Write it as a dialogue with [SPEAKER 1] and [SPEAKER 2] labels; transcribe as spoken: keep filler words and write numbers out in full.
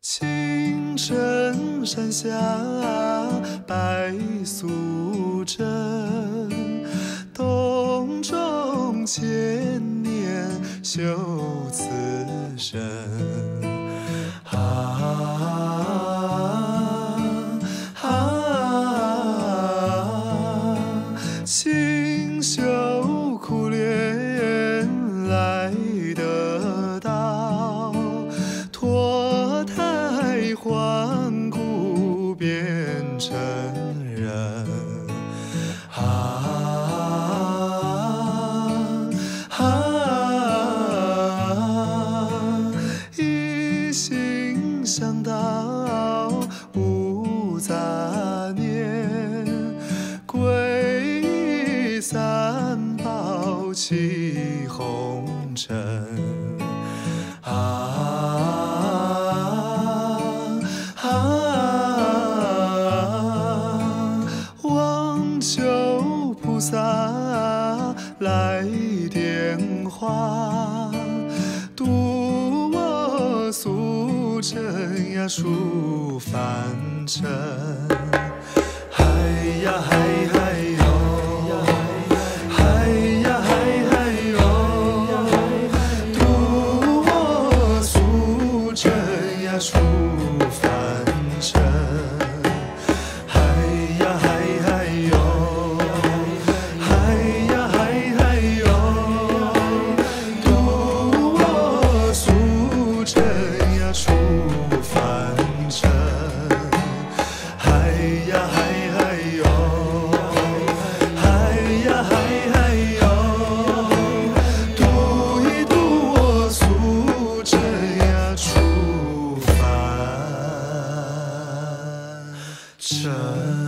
[SPEAKER 1] 青城山下白素贞，洞中千年修此身。啊啊，清秀苦练来得到，脱胎换骨变成人。啊啊，一心向道无杂念，皈依三宝起红尘。啊啊，望求菩萨来点化，渡我俗尘呀出凡尘。嗨呀嗨嗨哟，嗨呀嗨嗨哟，渡我俗尘呀出凡尘。嗨呀嗨嗨哟，嗨呀嗨嗨哟，渡我俗尘呀出凡尘。嗨呀嗨嗨哟，嗨呀嗨嗨哟，渡一渡我俗尘呀出凡尘。